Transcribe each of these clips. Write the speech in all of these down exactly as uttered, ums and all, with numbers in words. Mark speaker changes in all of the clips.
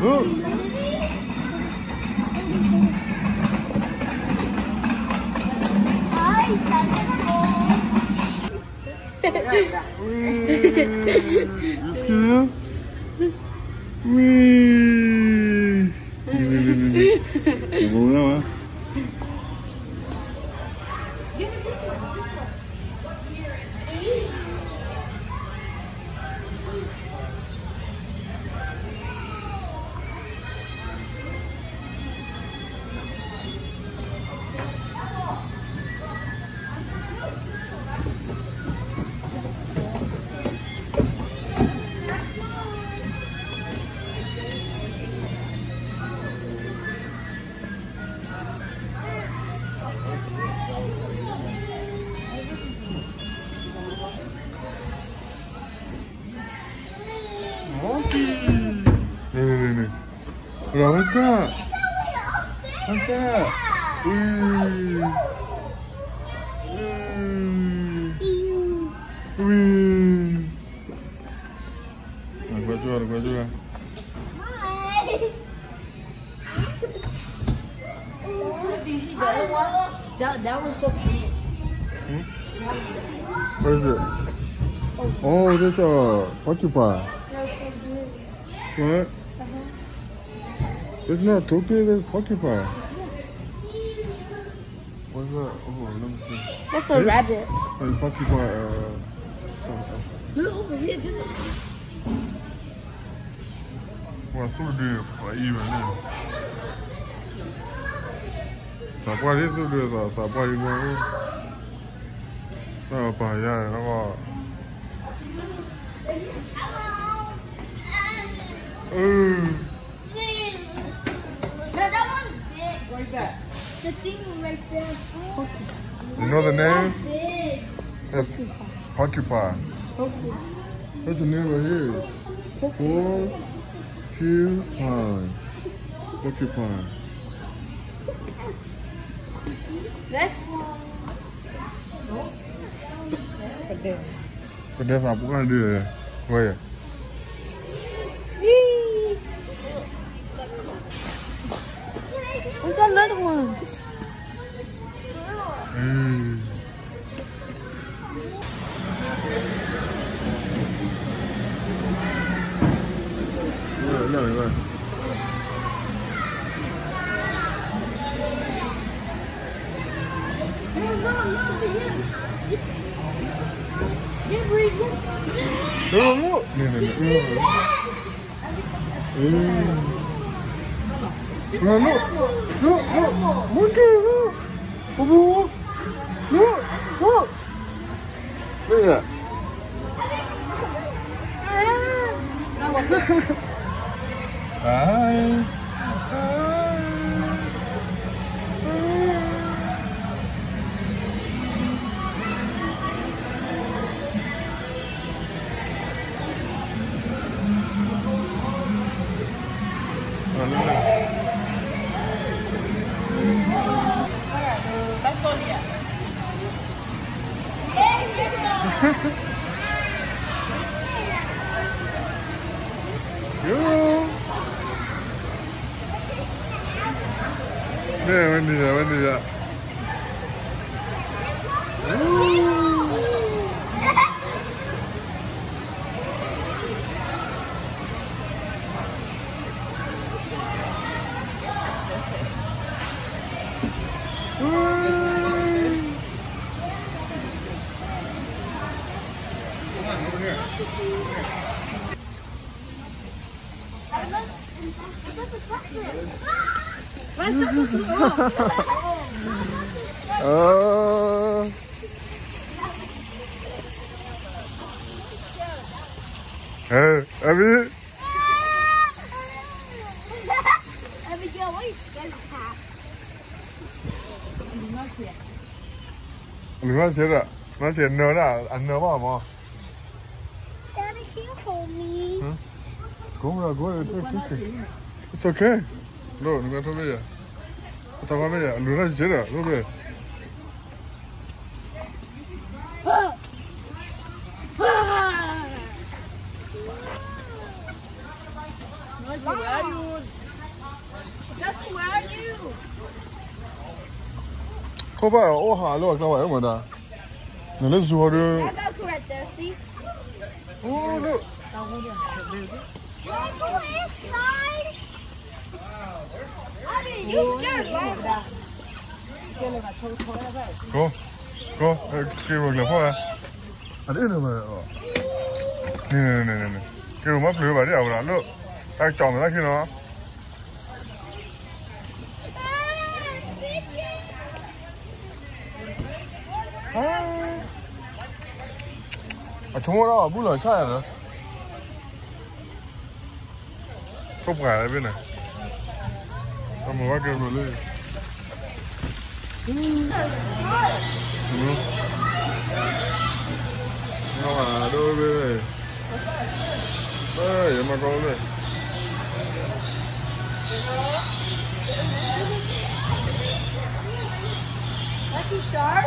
Speaker 1: Look. You scared? Wee. Vamos lá, monkey. No, no, no, no. Bro, what's up? What's up? Wee. Wee. Wee. Agora joga, agora joga.
Speaker 2: That, that was so big.
Speaker 1: Hmm? What is it? Oh, that's a porcupine. What? It's not Tokyo, that's porcupine. What's that? Oh, let me see.
Speaker 2: That's a
Speaker 1: This?
Speaker 2: rabbit.
Speaker 1: Hey, porcupine, uh, something.
Speaker 2: Look over here, this is...
Speaker 1: Well, so deep, like even then. Ça pas aller tout de ça, ça pas aller loin. Ça va pas y aller, là-bas.
Speaker 2: No, that one's big. Where's that? The thing right there.
Speaker 1: You know the name?
Speaker 2: Big.
Speaker 1: That's porcupine. What's the name right here? Porcupine. Porcupine.
Speaker 2: Next one.
Speaker 1: But that's not what I do there. Where?
Speaker 2: We got another one. This...
Speaker 1: Mm. No, no, no. Oh, look! No, no, no. Mm. No, look! Look, look! Monkey, look! Oh, look! Look! Look at that! Hi! Yo. 네, 웬일이야, 웬일이야. 어. 에, 아비.
Speaker 2: Abigail, why are you scared of cats?
Speaker 1: 얼마 쟤라? 나 쟤너라 안 넣어 뭐.
Speaker 2: Daddy, can you hold me?
Speaker 1: 응? 고마워, 고마워. It's okay. 너 누가 더 배야? 더 배야. 누나 쟤라. 너 배.
Speaker 2: Where are you? Just where are you?
Speaker 1: Có phải ô hà luôn đâu vậy mà ta? Nó lên rùa được.
Speaker 2: I got correct there, see?
Speaker 1: Oh, look.
Speaker 2: Don't go inside. Abby, you scared, right?
Speaker 1: Go. Go. Kêu bằng là hoa. À đây nữa mà. Nè nè nè nè. Kêu mất lửa bà đi ảo là look. Ta chọn ra khi nó. 아, 정원아, 몰라, 차야, 또 봐야 돼, 한번 와게 볼래. 응. 나와, 너왜? 에, 얘만 가올래.
Speaker 2: Was he sharp?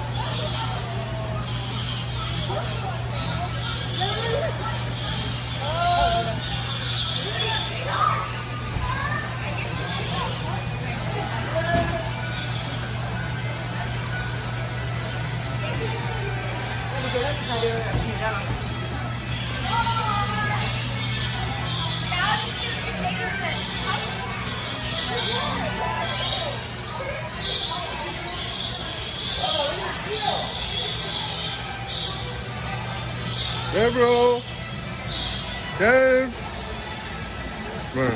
Speaker 1: Yeah, bro. Dave. Man.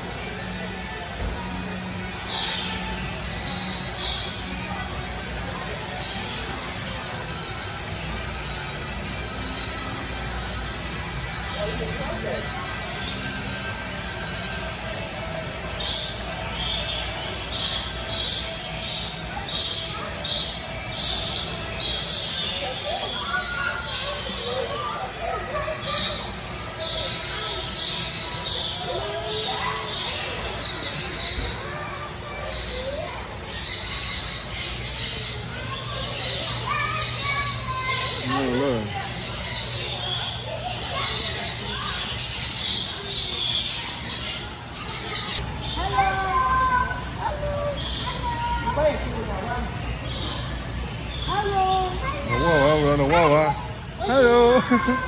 Speaker 1: Hello.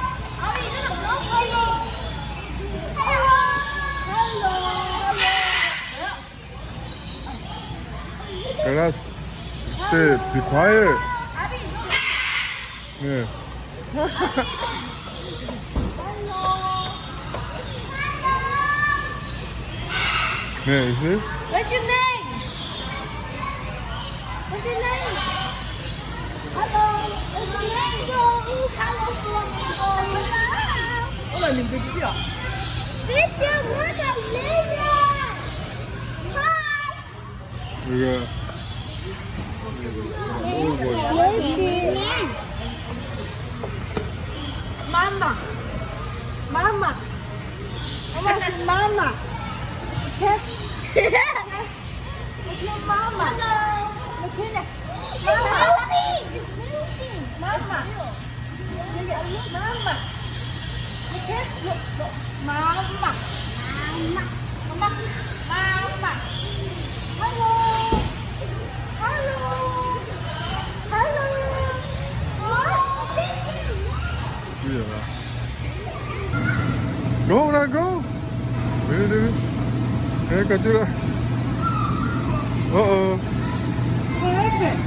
Speaker 1: Let's sit. Be quiet. Yeah. Yeah, you see?
Speaker 2: What's your name? What's your name? Hello. What's your name? Hello.
Speaker 3: Hola, mi pizza.
Speaker 2: Pizza, what a lady. Hi.
Speaker 1: Yeah.
Speaker 2: Mama. Mama. Mama. Mama. Look at Mama. Look at that. Mama. Mama. Mama. Look at look, look. Mama. Mama. Mama. Mama. Hello. Hello. Hello.
Speaker 1: Yeah. Go, now go. Here, here. Here, got you. Uh-oh.
Speaker 2: What happened?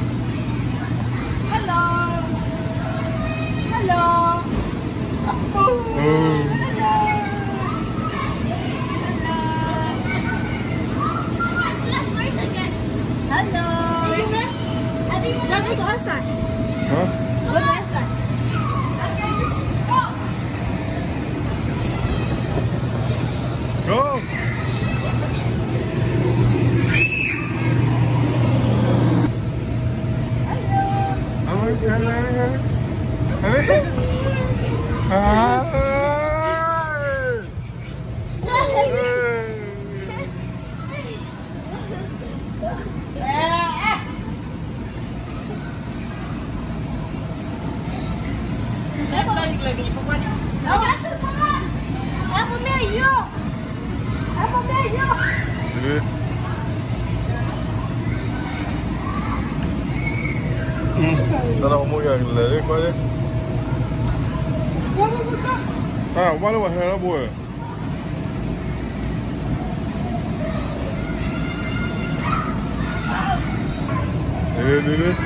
Speaker 2: Hello. Hello. Oh.
Speaker 1: Oh.
Speaker 2: Hello. Let's race again. Hello. Did you race? Now go to our side.
Speaker 1: Huh?
Speaker 2: Go to our side. Go.
Speaker 1: Go. đi. Tao đâu mua gần lấy đi coi đi. À, qua đâu mà hè nó bùi. Đi đi đi.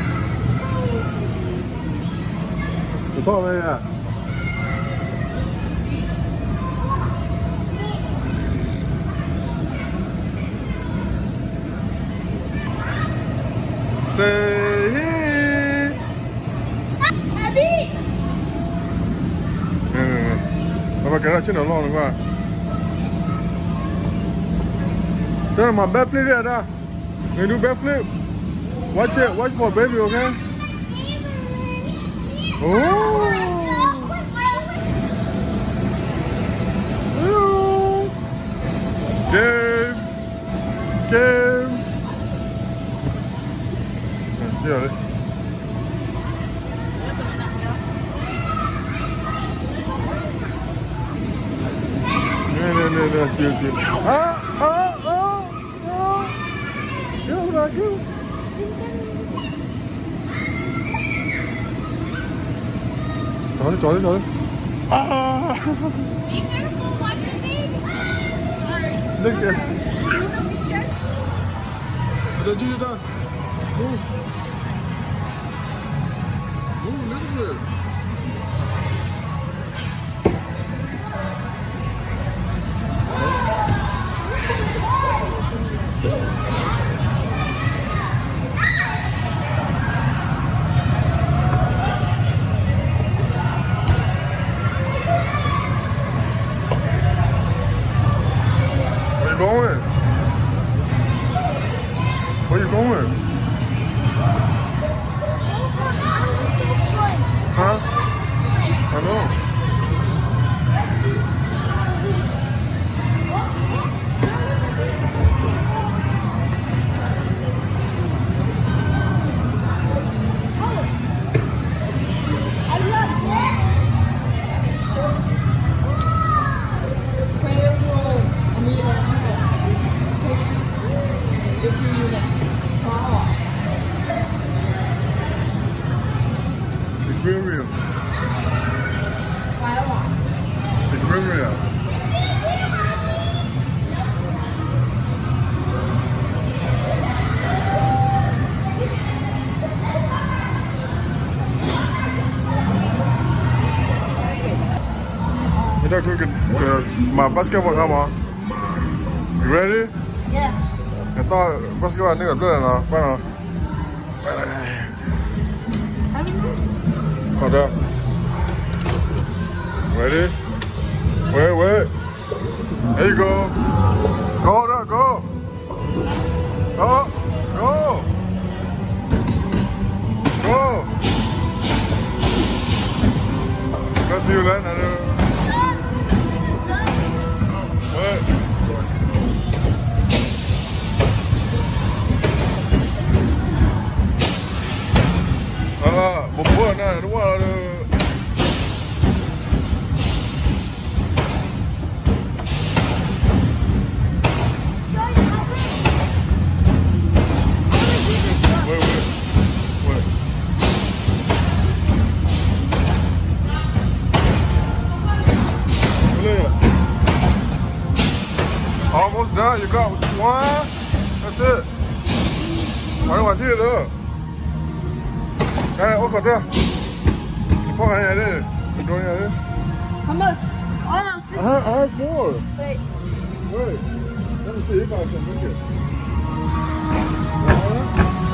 Speaker 1: Được thôi đây à. Say hey.
Speaker 2: Abby.
Speaker 1: Nè nè nè. Papa cái đó chứ nào lo nữa qua. Đó là mà backflip đây đó. Người do backflip. Watch it, watch for baby, okay? Oh. Hello. Game. Game. Đi rồi đi. Nè nè nè nè, chiều chiều. À à à à. Kêu ra kêu. Chó đi, chó đi, chó đi. À.
Speaker 2: Be careful, watch your feet.
Speaker 1: Look at.
Speaker 2: Sorry.
Speaker 1: Don't do that. Move. Move a little bit. Where you going? Where you going? Huh? I know. Aquarium. Aquarium. You know, cook my basketball come on. You ready?
Speaker 2: Yeah.
Speaker 1: I thought basketball nigga play now. Why not? Hold up. Ready? Wait, wait. There you go. Go, there, go. Go. Go. Go. Let's see you later. Wait. À, một bữa này đúng rồi. Wait, wait, wait. Almost done. You got one. That's it. I don't want to do it though. Hey, what's up there? Put my hand in. You doing that in?
Speaker 2: How much? Oh,
Speaker 1: I had, I had four.
Speaker 2: Wait.
Speaker 1: Wait. Let me see if I can make it. Uh-huh.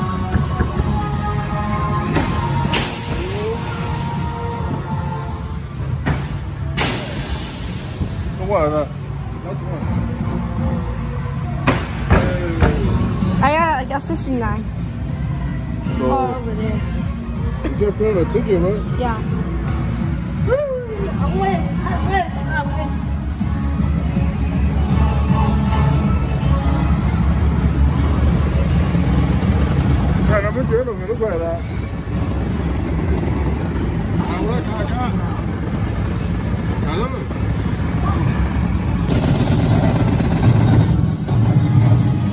Speaker 1: So what is that? That's one.
Speaker 2: I got, I got sixty-nine.
Speaker 1: So,
Speaker 2: Oh, over there.
Speaker 1: you can't put on a ticket, right?
Speaker 2: Yeah. I win. I win. I win.
Speaker 1: Này nó mới chế được người lúc về là à quên cả cả cả lắm rồi.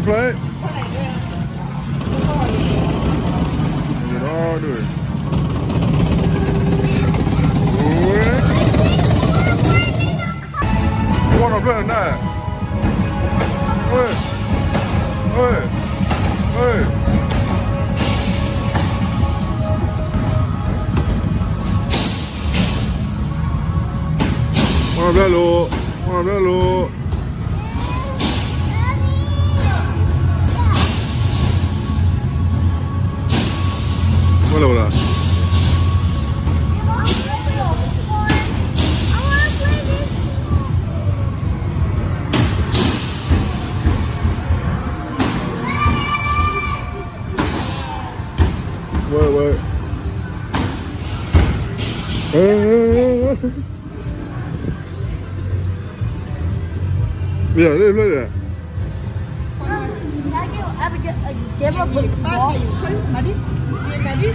Speaker 1: flight. Đó được. Con nó lên này. Ơi. Ơi. Ơi. Con nó lên luôn. Con nó lên luôn. Con đâu là? Wait, wait. Bây giờ lên lên nè.
Speaker 2: Give a big ball. Mari. Mari.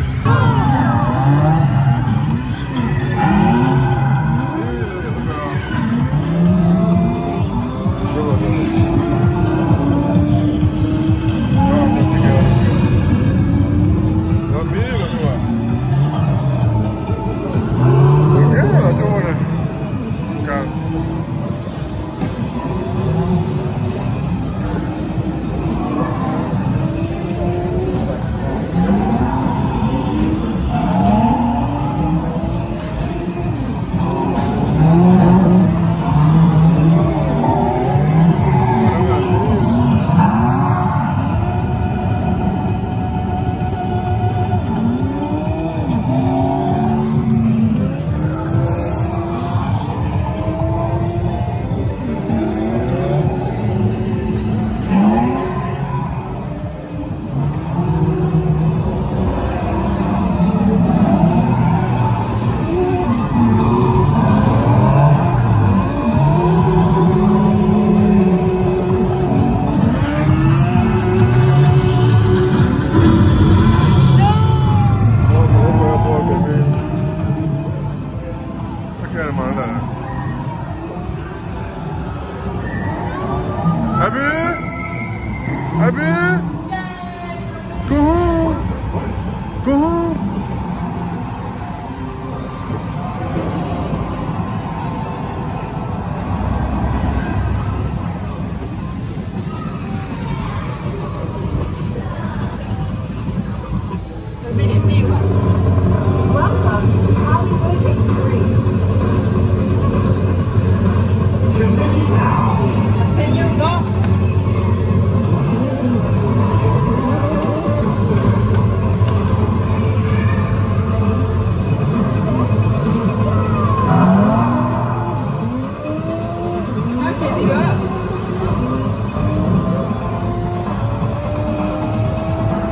Speaker 2: Abby? Abby? Go home. Go home. Welcome to Hollywood Extreme. Continue now. Continue, go.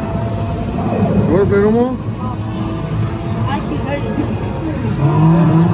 Speaker 1: You want to play no more?
Speaker 2: I keep hurting.